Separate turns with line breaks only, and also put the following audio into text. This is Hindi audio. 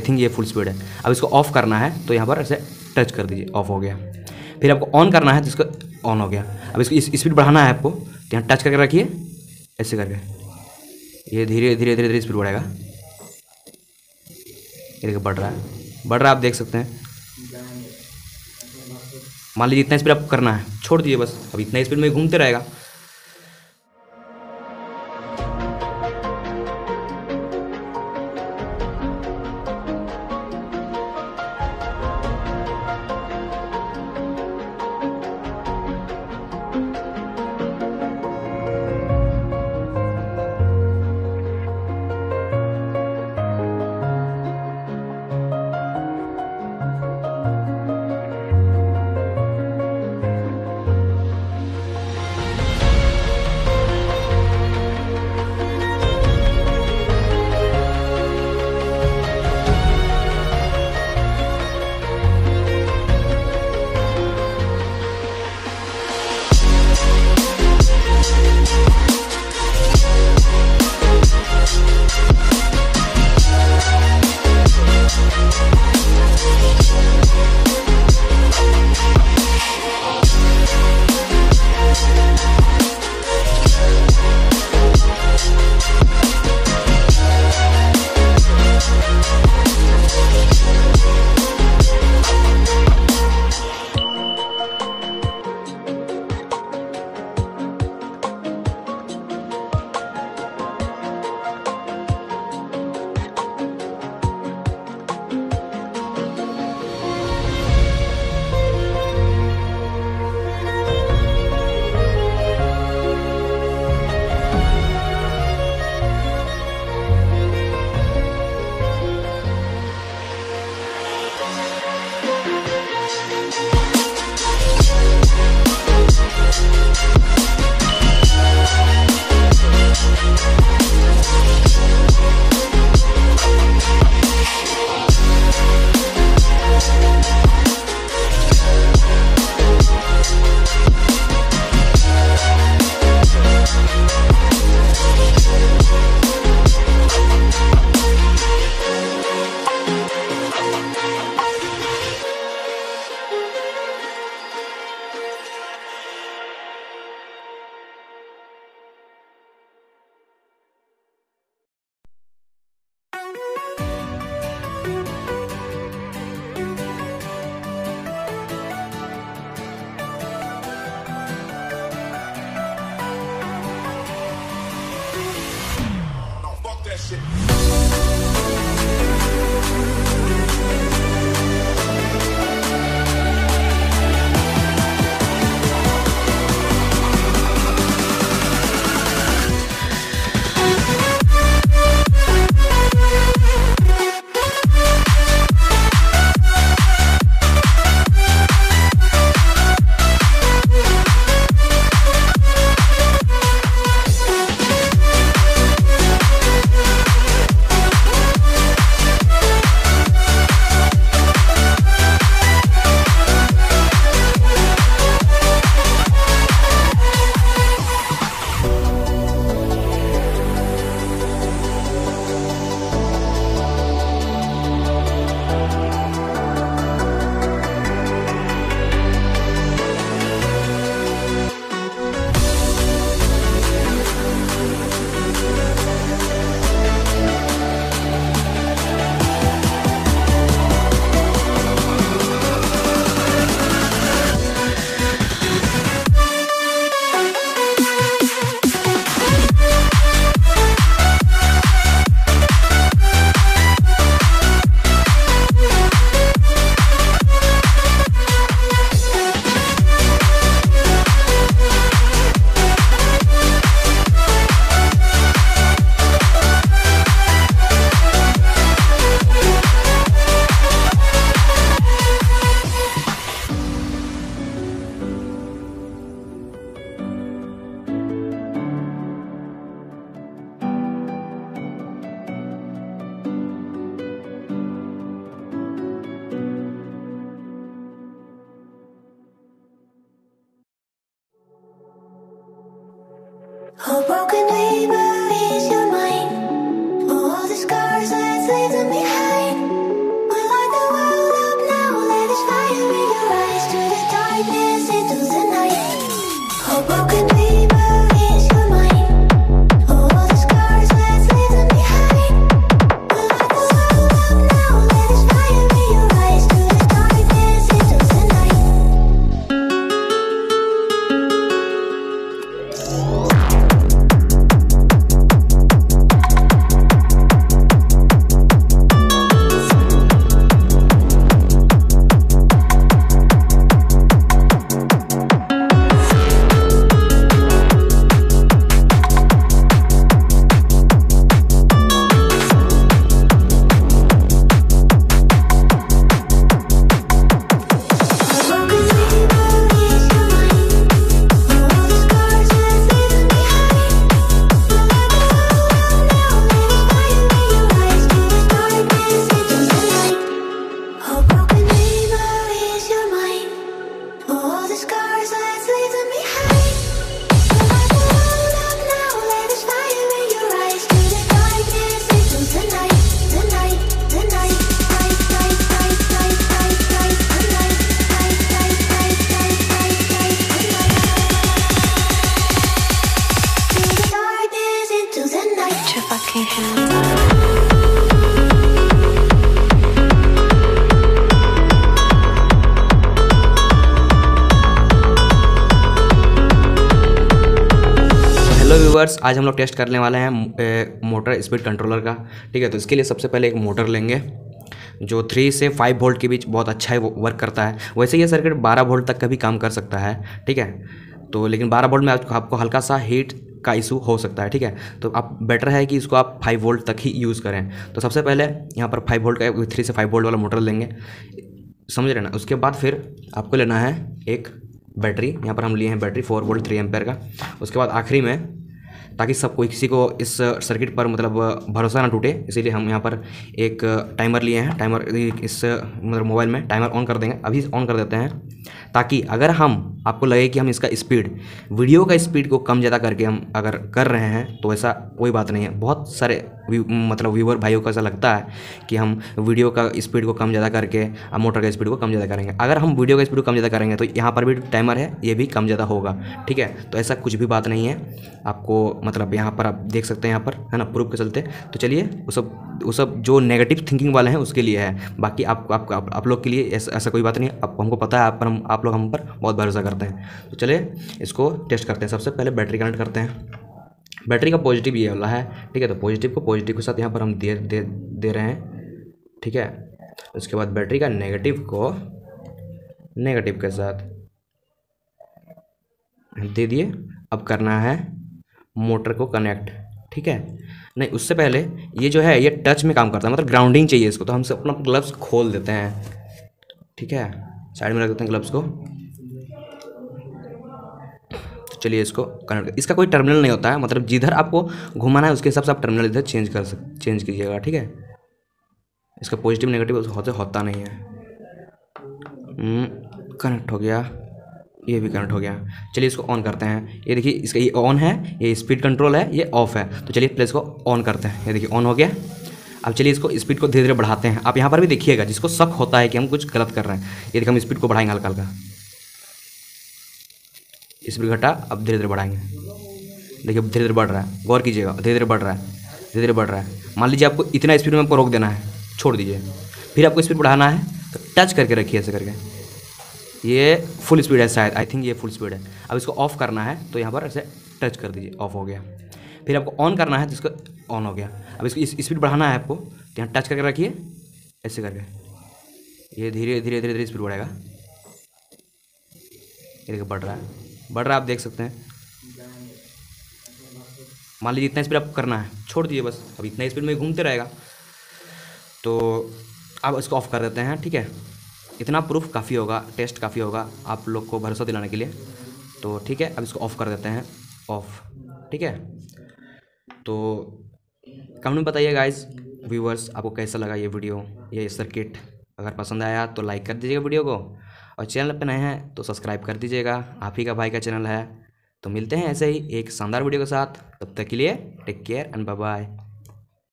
थिंक ये फुल स्पीड है। अब इसको ऑफ करना है तो यहाँ पर ऐसे टच कर दीजिए, ऑफ हो गया। फिर आपको ऑन करना है तो इसको ऑन हो गया। अब इसकी स्पीड बढ़ाना है आपको तो यहाँ टच करके रखिए, ऐसे करके ये धीरे धीरे धीरे धीरे स्पीड बढ़ेगा। ये देखिए बढ़ रहा है, आप देख सकते हैं। मान लीजिए इतना स्पीड आपको करना है, छोड़ दीजिए बस, अब इतना स्पीड में घूमते रहेगा।
A broken neighbor is your mind. For all the scars that leave them behind. A broken neighbor is your mind. All the scars left leaving behind. We'll light the world up now. Let us fire in your eyes to the darkness into the night. A broken neighbor is your mind. All the scars left leaving behind. We'll light the world up now. Let us fire in your eyes to the darkness into the night. The night, the night, night, night, night, night, night, night, night, night, night, night, night, night, night, to the darkness into the night. Put your fucking hands up.
Hello viewers, आज हम लोग टेस्ट करने वाले हैं मोटर स्पीड कंट्रोलर का। ठीक है, तो इसके लिए सबसे पहले एक मोटर लेंगे जो 3 से 5 वोल्ट के बीच बहुत अच्छा है वो वर्क करता है। वैसे ये सर्किट 12 वोल्ट तक का भी काम कर सकता है। ठीक है, तो लेकिन 12 वोल्ट में आपको हल्का सा हीट का इशू हो सकता है। ठीक है, तो आप बेटर है कि इसको आप 5 वोल्ट तक ही यूज़ करें। तो सबसे पहले यहाँ पर 5 वोल्ट का 3 से 5 वोल्ट वाला मोटर लेंगे, समझ रहे ना। उसके बाद फिर आपको लेना है एक बैटरी। यहाँ पर हम लिए हैं बैटरी 4 वोल्ट 3 एम्पेयर का। उसके बाद आखिरी में, ताकि सब कोई किसी को इस सर्किट पर मतलब भरोसा ना टूटे, इसीलिए हम यहाँ पर एक टाइमर लिए हैं। टाइमर इस मतलब मोबाइल में टाइमर ऑन कर देंगे, अभी ऑन कर देते हैं, ताकि अगर आपको लगे कि हम इसका स्पीड, वीडियो का स्पीड को कम ज़्यादा करके हम अगर कर रहे हैं तो ऐसा कोई बात नहीं है। बहुत सारे मतलब व्यूवर भाइयों को ऐसा लगता है कि हम वीडियो का स्पीड को कम ज़्यादा करके मोटर का स्पीड को कम ज़्यादा करेंगे। अगर हम वीडियो का स्पीड को कम ज़्यादा करेंगे तो यहाँ पर भी टाइमर है, ये भी कम ज़्यादा होगा। ठीक है, तो ऐसा कुछ भी बात नहीं है। आपको मतलब यहाँ पर आप देख सकते हैं, यहाँ पर है ना, प्रूफ के चलते। तो चलिए वो सब जो नेगेटिव थिंकिंग वाले हैं उसके लिए है, बाकी आप लोग के लिए ऐसा कोई बात नहीं है। हमको पता है आप लोग हम पर बहुत भरोसा करते हैं। तो चलिए इसको टेस्ट करते हैं। सबसे पहले बैटरी कनेक्ट करते हैं। बैटरी का पॉजिटिव ये वाला है। ठीक है, तो पॉजिटिव को पॉजिटिव के साथ यहाँ पर हम दे रहे हैं। ठीक है, उसके बाद बैटरी का नेगेटिव को नेगेटिव के साथ दे दिए। अब करना है मोटर को कनेक्ट। ठीक है, नहीं उससे पहले ये जो है ये टच में काम करता है, मतलब ग्राउंडिंग चाहिए इसको, तो हम अपना ग्लव्स खोल देते हैं। ठीक है, साइड में रख देते हैं ग्लव्स को। चलिए इसको कनेक्ट। इसका कोई टर्मिनल नहीं होता है, मतलब जिधर आपको घुमाना है उसके हिसाब से आप टर्मिनल इधर चेंज कीजिएगा। ठीक है, इसका पॉजिटिव नेगेटिव होता नहीं है। कनेक्ट हो गया, ये भी कनेक्ट हो गया। चलिए इसको ऑन करते हैं। ये देखिए, इसका ये ऑन है, ये स्पीड कंट्रोल है, ये ऑफ है। तो चलिए प्लेस को ऑन करते हैं। ये देखिए ऑन हो गया। अब चलिए इसको स्पीड को धीरे धीरे बढ़ाते हैं। आप यहाँ पर भी देखिएगा, जिसको शक होता है कि हम कुछ गलत कर रहे हैं, ये देखिए हम स्पीड को बढ़ाएंगे हल्का हल्का। स्पीड घटा, अब धीरे धीरे बढ़ाएंगे। देखिए धीरे धीरे बढ़ रहा है, गौर कीजिएगा, धीरे धीरे बढ़ रहा है, धीरे धीरे बढ़ रहा है। मान लीजिए आपको इतना स्पीड में आपको रोक देना है, छोड़ दीजिए। फिर आपको स्पीड बढ़ाना है तो टच करके रखिए ऐसे करके। ये फुल स्पीड है शायद, आई थिंक ये फुल स्पीड है। अब इसको ऑफ करना है तो यहाँ पर ऐसे टच कर दीजिए, ऑफ हो गया। फिर आपको ऑन करना है तो इसको ऑन हो गया। अब इसको स्पीड बढ़ाना है आपको, तो यहाँ टच करके रखिए ऐसे करके। ये धीरे धीरे धीरे धीरे स्पीड बढ़ेगा। ये देखिए बढ़ रहा है, आप देख सकते हैं। मान लीजिए इतना स्पीड आपको करना है, छोड़ दीजिए बस, अब इतना स्पीड में घूमते रहेगा। तो अब इसको ऑफ कर देते हैं। ठीक है, इतना प्रूफ काफ़ी होगा, टेस्ट काफ़ी होगा आप लोग को भरोसा दिलाने के लिए। तो ठीक है, अब इसको ऑफ़ कर देते हैं, ऑफ़। ठीक है, तो कमेंट में बताइए गाइस व्यूवर्स, आपको कैसा लगा ये वीडियो, ये सर्किट। अगर पसंद आया तो लाइक कर दीजिएगा वीडियो को, और चैनल पे नए हैं तो सब्सक्राइब कर दीजिएगा। आप ही का भाई का चैनल है। तो मिलते हैं ऐसे ही एक शानदार वीडियो के साथ, तब तक के लिए take care and bye bye.